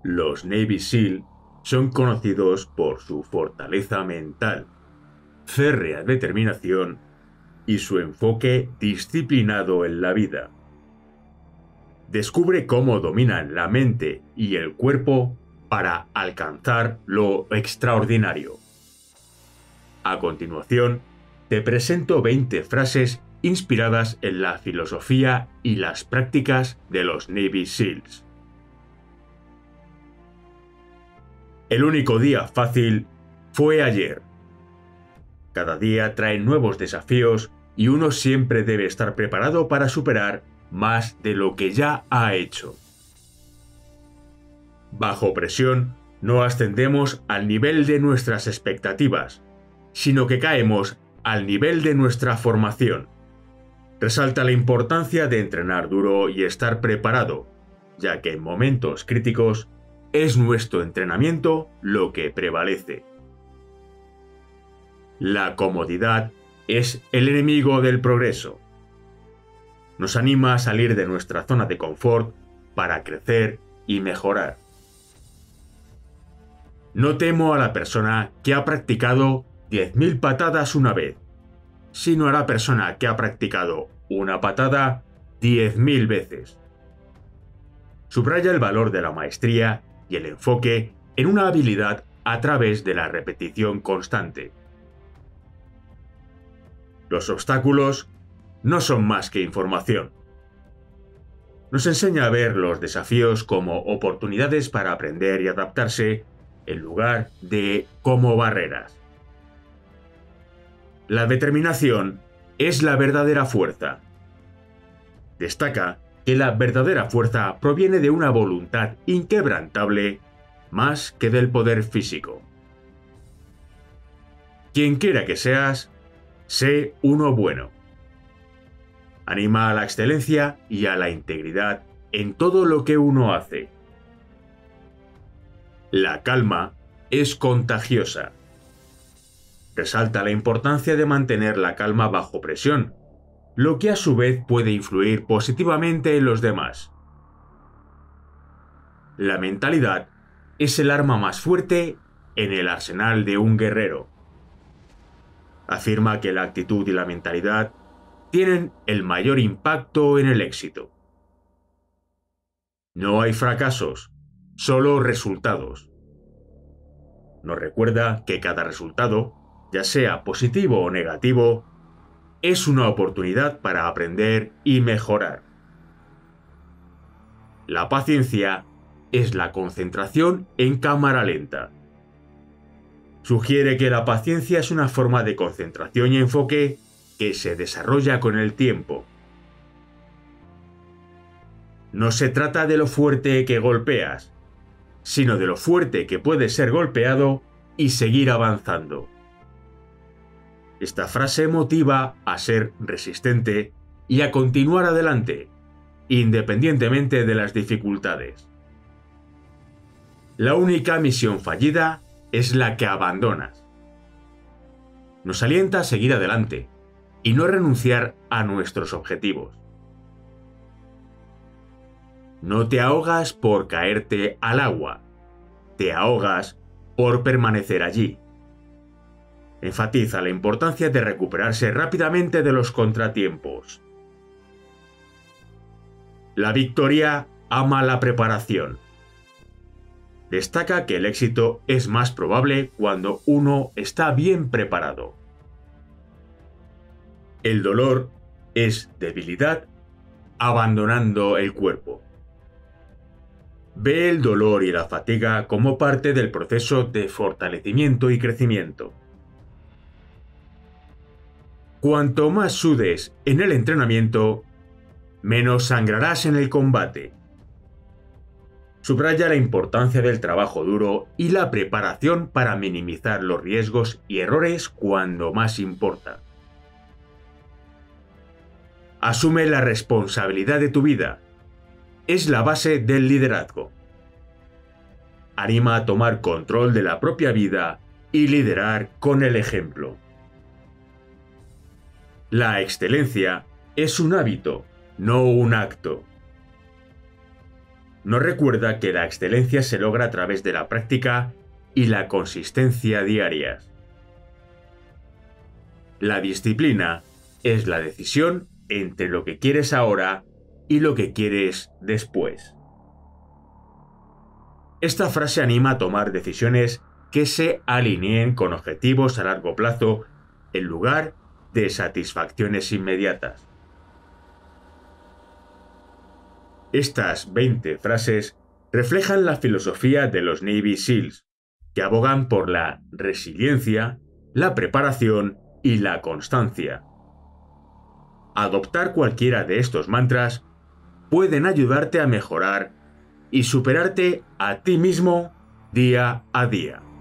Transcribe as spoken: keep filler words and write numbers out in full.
Los Navy SEAL son conocidos por su fortaleza mental, férrea determinación y su enfoque disciplinado en la vida. Descubre cómo dominan la mente y el cuerpo para alcanzar lo extraordinario. A continuación, te presento veinte frases inspiradas en la filosofía y las prácticas de los Navy SEALs. El único día fácil fue ayer. Cada día trae nuevos desafíos y uno siempre debe estar preparado para superar más de lo que ya ha hecho. Bajo presión, no ascendemos al nivel de nuestras expectativas, sino que caemos al nivel de nuestra formación. Resalta la importancia de entrenar duro y estar preparado, ya que en momentos críticos es nuestro entrenamiento lo que prevalece. La comodidad es el enemigo del progreso. Nos anima a salir de nuestra zona de confort para crecer y mejorar. No temo a la persona que ha practicado diez mil patadas una vez, sino a la persona que ha practicado una patada diez mil veces. Subraya el valor de la maestría y el enfoque en una habilidad a través de la repetición constante. Los obstáculos no son más que información. Nos enseña a ver los desafíos como oportunidades para aprender y adaptarse en lugar de como barreras. La determinación es la verdadera fuerza. Destaca que la verdadera fuerza proviene de una voluntad inquebrantable más que del poder físico. Quien quiera que seas, sé uno bueno. Anima a la excelencia y a la integridad en todo lo que uno hace. La calma es contagiosa. Resalta la importancia de mantener la calma bajo presión, lo que a su vez puede influir positivamente en los demás. La mentalidad es el arma más fuerte en el arsenal de un guerrero. Afirma que la actitud y la mentalidad tienen el mayor impacto en el éxito. No hay fracasos, solo resultados. Nos recuerda que cada resultado, ya sea positivo o negativo, es una oportunidad para aprender y mejorar. La paciencia es la concentración en cámara lenta. Sugiere que la paciencia es una forma de concentración y enfoque que se desarrolla con el tiempo. No se trata de lo fuerte que golpeas, sino de lo fuerte que puedes ser golpeado y seguir avanzando. Esta frase motiva a ser resistente y a continuar adelante, independientemente de las dificultades. La única misión fallida es la que abandonas. Nos alienta a seguir adelante y no renunciar a nuestros objetivos. No te ahogas por caerte al agua, te ahogas por permanecer allí. Enfatiza la importancia de recuperarse rápidamente de los contratiempos. La victoria ama la preparación. Destaca que el éxito es más probable cuando uno está bien preparado. El dolor es debilidad abandonando el cuerpo. Ve el dolor y la fatiga como parte del proceso de fortalecimiento y crecimiento. Cuanto más sudes en el entrenamiento, menos sangrarás en el combate. Subraya la importancia del trabajo duro y la preparación para minimizar los riesgos y errores cuando más importa. Asume la responsabilidad de tu vida. Es la base del liderazgo. Anima a tomar control de la propia vida y liderar con el ejemplo. La excelencia es un hábito, no un acto. nos recuerda que la excelencia se logra a través de la práctica y la consistencia diarias. La disciplina es la decisión entre lo que quieres ahora y lo que quieres después. Esta frase anima a tomar decisiones que se alineen con objetivos a largo plazo en lugar de satisfacciones inmediatas. Estas veinte frases reflejan la filosofía de los Navy SEALs, que abogan por la resiliencia, la preparación y la constancia. Adoptar cualquiera de estos mantras pueden ayudarte a mejorar y superarte a ti mismo día a día.